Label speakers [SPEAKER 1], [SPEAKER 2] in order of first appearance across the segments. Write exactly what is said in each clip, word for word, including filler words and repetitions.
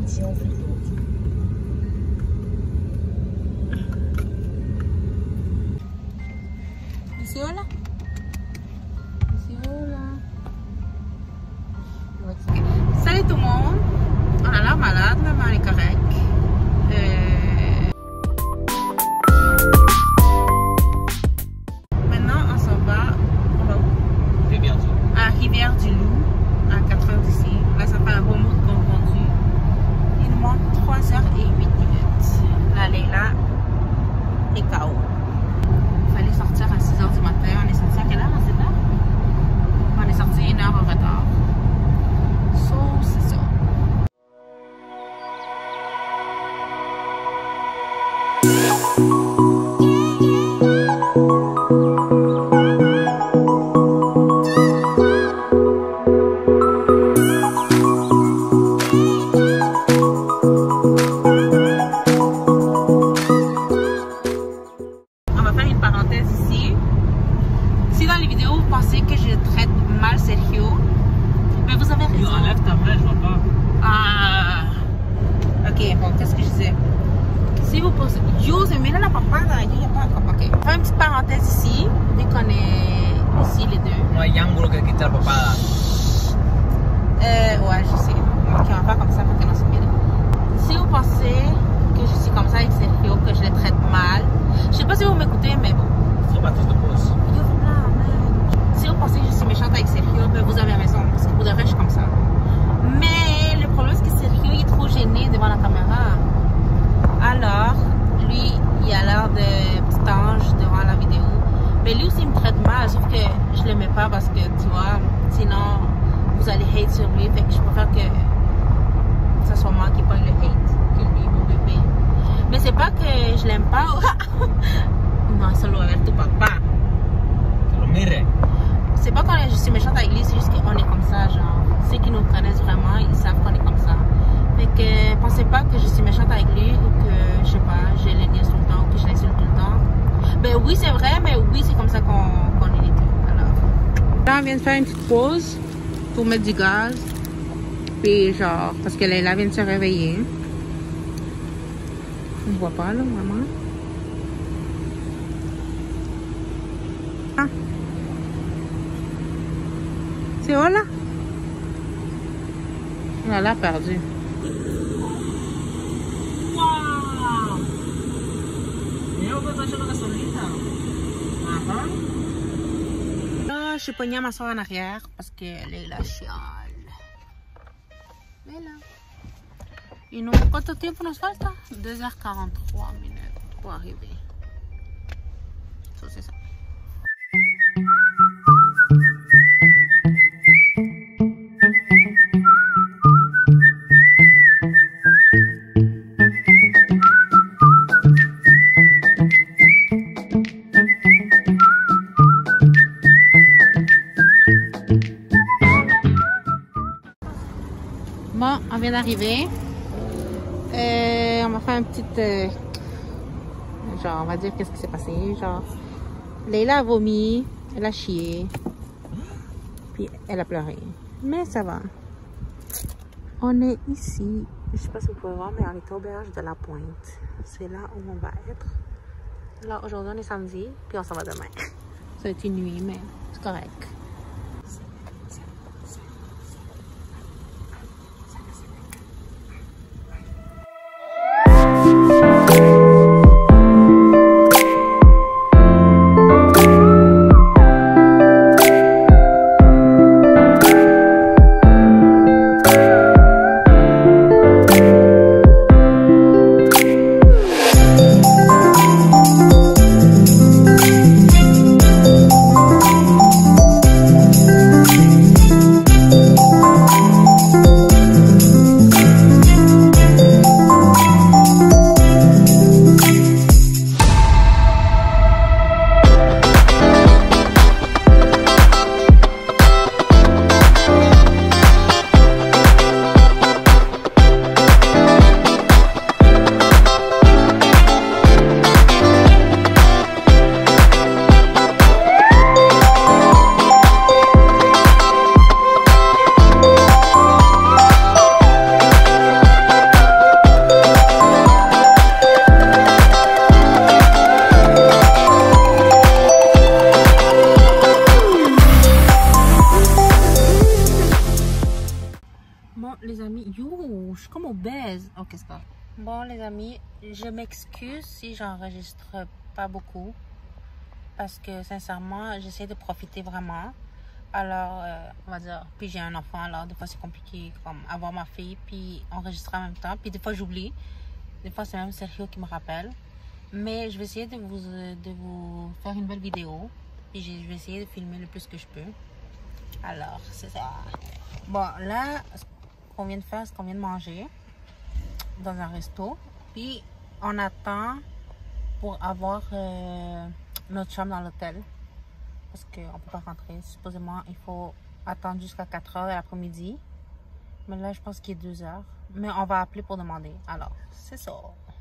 [SPEAKER 1] Direction Fribourg.
[SPEAKER 2] Ici ou là? Ici ou là? Okay. Salut tout le monde! On a l'air malade, mais on est correct. Euh... Maintenant, on s'en va. On va où?
[SPEAKER 1] Rivière-du-Loup.
[SPEAKER 2] À Rivière-du-Loup, à quatre heures d'ici. Là, ça fait un bon bout qu'on conduit. Il nous manque trois heures et huit minutes. Là, Leila est K O. Il fallait sortir à six heures du matin. On est sorti à quelle heure à sept heures? On est sorti une heure en retard. So, c'est ça. On va faire une parenthèse ici. Si dans les vidéos vous pensez que je traite mal Sergio, mais vous avez raison.
[SPEAKER 1] Enlève ta main, je vois pas.
[SPEAKER 2] Ah. Ok, bon, qu'est-ce que je disais? Si vous pensez. Yo, c'est mieux la papa, là. Il n'y a pas encore. Ok. On va faire une petite parenthèse ici, vu qu'on est ici les deux.
[SPEAKER 1] No hay ángulo que quite la papada.
[SPEAKER 2] Euh, ouais, je sais. Ok, on va faire comme ça pour que non se mire. Si vous pensez que je suis comme ça avec Sergio, que je le traite mal, je sais pas si vous m'écoutez, mais bon.
[SPEAKER 1] Faut pas tous de pause.
[SPEAKER 2] Yo, là, man. Si vous pensez que je suis méchante avec Sergio, ben vous avez raison, parce que pour de vrai, je suis comme ça. Mais le problème, c'est que Sergio, il est trop gêné devant la caméra. Alors, lui, il a l'air de petit ange devant la vidéo. Mais lui aussi, il me traite mal, sauf que je le mets pas parce que, tu vois, sinon, vous allez hate sur lui. Fait que je préfère que ce soit moi qui pogne le hate que lui, mon bébé. Mais c'est pas que je l'aime pas. Non, solo ver tu papa.
[SPEAKER 1] Que lo mire.
[SPEAKER 2] C'est pas quand je suis méchante avec lui, c'est juste qu'on est comme ça, genre. Ceux qui nous connaissent vraiment, ils savent qu'on est comme ça. Fait que pensez pas que je suis méchante avec lui ou que, je sais pas, je l'insulte tout le temps ou que je l'insulte tout le temps. Ben oui, c'est vrai, mais oui, c'est comme ça qu'on qu'on est les deux. Alors. Là, on vient de faire une petite pause pour mettre du gaz. Puis genre, parce que Leila vient de se réveiller. On ne voit pas là, vraiment. Ah. C'est où là? On l'a perdu.
[SPEAKER 1] Wow! Yo, pues echando gasolina. Ajá.
[SPEAKER 2] Là, je suis pognée à m'asseoir en arrière parce que Leila chiale. Leila. Et nous, quanto tempo nos falta? deux heures quarante-trois minutes pour arriver. Ça, c'est ça. Bon, on vient d'arriver. Euh, on va faire une petite... Euh, genre, on va dire qu'est-ce qui s'est passé. Genre, Leila a vomi, elle a chié, puis elle a pleuré. Mais ça va. On est ici. Je sais pas si vous pouvez voir, mais on est auberge de la Pointe. C'est là où on va être. Là, aujourd'hui, on est samedi, puis on s'en va demain. Ça va être une nuit, mais c'est correct. tout. Je suis comme obèse. Ok, c'est pas. Bon, les amis, je m'excuse si j'enregistre pas beaucoup. Parce que, sincèrement, j'essaie de profiter vraiment. Alors, euh, on va dire, puis j'ai un enfant, alors des fois c'est compliqué, comme avoir ma fille, puis enregistrer en même temps. Puis des fois j'oublie. Des fois c'est même Sergio qui me rappelle. Mais je vais essayer de vous, de vous faire une belle vidéo. Puis je vais essayer de filmer le plus que je peux. Alors, c'est ça. Bon, là, ce qu'on vient de faire, c'est qu'on vient de manger dans un resto. Puis, on attend pour avoir euh, notre chambre dans l'hôtel. Parce qu'on ne peut pas rentrer. Supposément, il faut attendre jusqu'à quatre heures de l'après-midi. Mais là, je pense qu'il est deux heures. Mais on va appeler pour demander. Alors, c'est ça.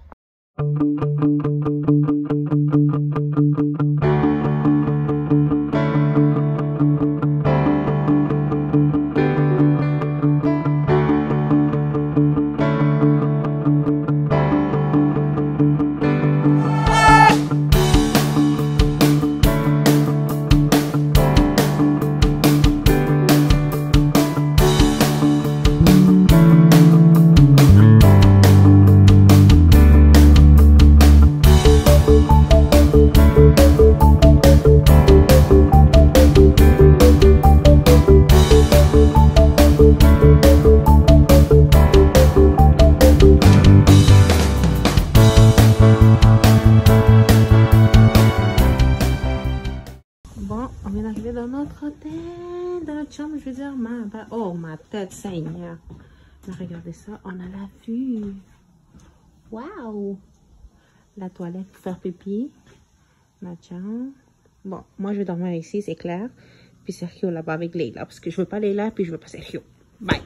[SPEAKER 2] On vient d'arriver dans notre hôtel, dans notre chambre, je veux dire, ma, oh ma tête, Seigneur. Mais regardez ça, on a la vue. Waouh! La toilette pour faire pipi. Ma chambre. Bon, moi je vais dormir ici, c'est clair. Puis Sergio là-bas avec Leila, parce que je veux pas Leila, puis je veux pas Sergio. Bye!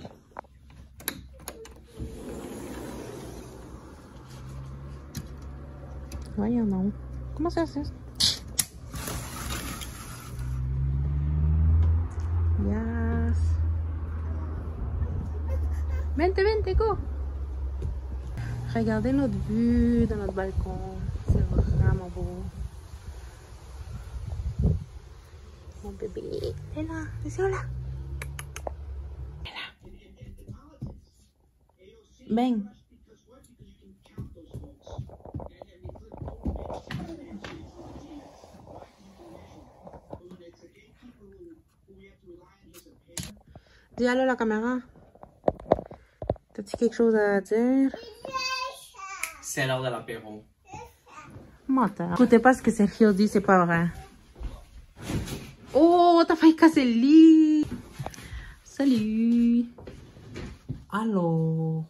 [SPEAKER 2] Voyons non. Comment ça se fait? Yes. Vente, vente, go. Regardez notre vue de notre balcon. C'est vraiment beau. Mon bébé est là. C'est là. Elle est là. Bang. Dis allô la caméra. T'as-tu quelque chose à dire?
[SPEAKER 1] C'est l'heure de l'apéro.
[SPEAKER 2] Menteur. Écoutez pas ce que Sergio dit, c'est pas vrai. Oh, t'as failli casser le lit. Salut. Allô.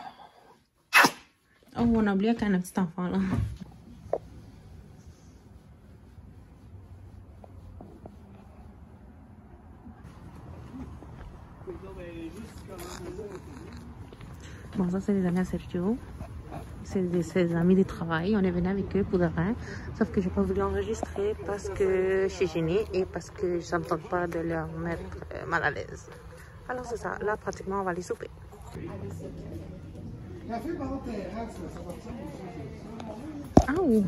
[SPEAKER 2] Oh, on a oublié qu'il y a un petit enfant là. Bon, ça c'est les amis à Sergio. C'est des, des amis de travail. On est venu avec eux pour de rien. Sauf que j'ai pas voulu enregistrer parce que je suis gênée et parce que ça me tente pas de leur mettre euh, mal à l'aise. Alors c'est ça. Là, pratiquement, on va aller souper. Ah oui.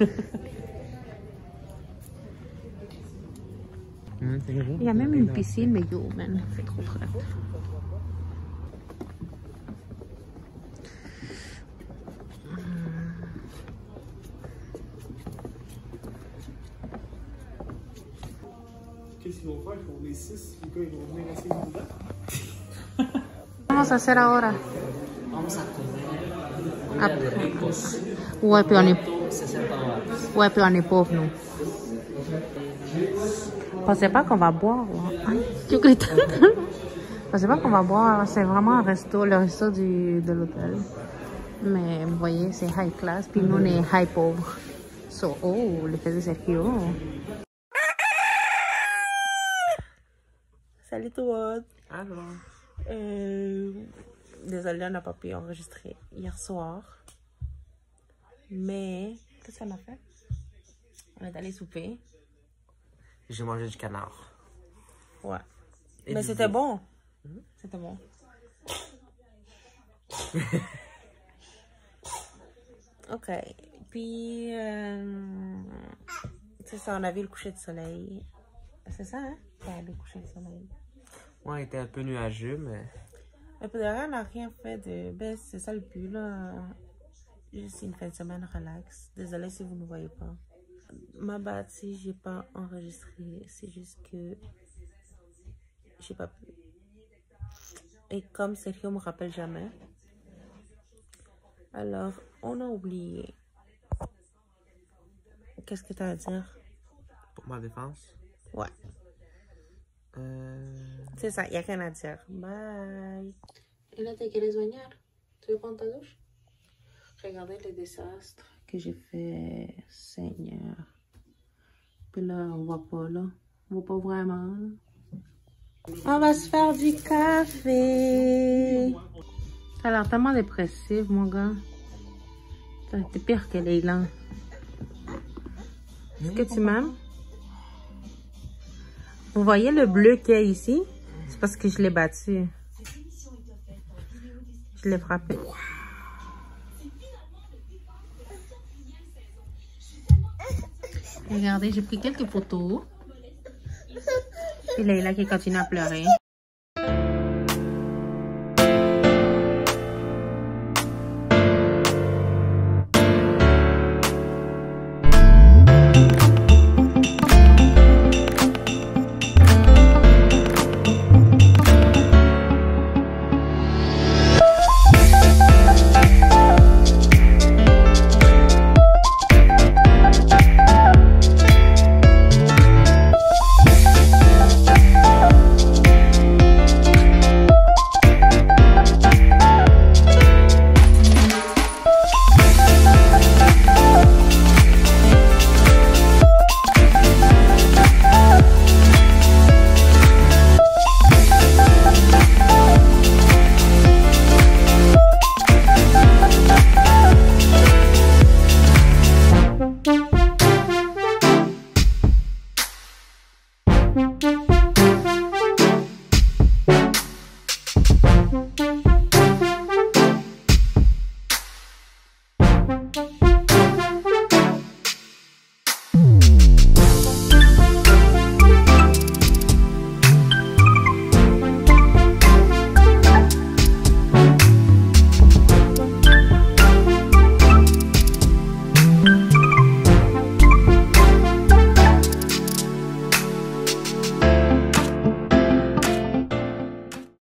[SPEAKER 2] Il y a même une piscine, mais yo, man, c'est trop frais.
[SPEAKER 3] Qu'est-ce qu'ils vont faire? Ils font des six, les gars, ils vont venir essayer dedans.
[SPEAKER 2] Vamos a hacer ahora.
[SPEAKER 1] Vamos a comer.
[SPEAKER 2] Ah, ouais, puis on est, ouais, puis on est pauvres, nous. Pensez pas qu'on va boire. Pensez pas qu'on va boire. C'est vraiment un resto, le resto du, de l'hôtel. Mais vous voyez, c'est high class. Puis nous, on est high pauvre. So, oh, le fait de Sergio. Salut tout le monde.
[SPEAKER 1] Alors.
[SPEAKER 2] Euh, désolée, on n'a pas pu enregistrer hier soir. Mais, qu'est-ce qu'on a fait? On est allé souper.
[SPEAKER 1] J'ai mangé du canard.
[SPEAKER 2] Ouais.
[SPEAKER 1] Et
[SPEAKER 2] mais
[SPEAKER 1] du
[SPEAKER 2] c'était
[SPEAKER 1] veau.
[SPEAKER 2] bon. Mmh. C'était bon. Ok. Puis, euh, c'est ça, on a vu le coucher de soleil. C'est ça, hein? Ouais, le coucher de soleil.
[SPEAKER 1] Ouais, il était un peu nuageux, mais...
[SPEAKER 2] Mais pour de vrai, on n'a rien fait de... Ben, c'est ça le but, là. Juste une fin de semaine relax. Désolée si vous ne voyez pas. Ma bâtie, j'ai pas enregistré. C'est juste que... j'ai pas pu. Et comme Sergio me rappelle jamais, alors on a oublié. Qu'est-ce que tu as à dire?
[SPEAKER 1] Pour ma défense?
[SPEAKER 2] Ouais.
[SPEAKER 1] Euh...
[SPEAKER 2] C'est ça, il n'y a rien à dire. Bye. Et là, t'es quelle soigneur? Tu veux prendre ta douche? Regardez le désastre que j'ai fait, Seigneur. Puis là, on voit pas, là. On voit pas vraiment, là. On va se faire du café. T'as l'air tellement dépressif, mon gars. T'es pire que Leila. Est-ce que tu m'aimes? Vous voyez le bleu qu'il y a ici? C'est parce que je l'ai battu. Je l'ai frappé. Regardez, j'ai pris quelques photos. Et Leila qui continue à pleurer.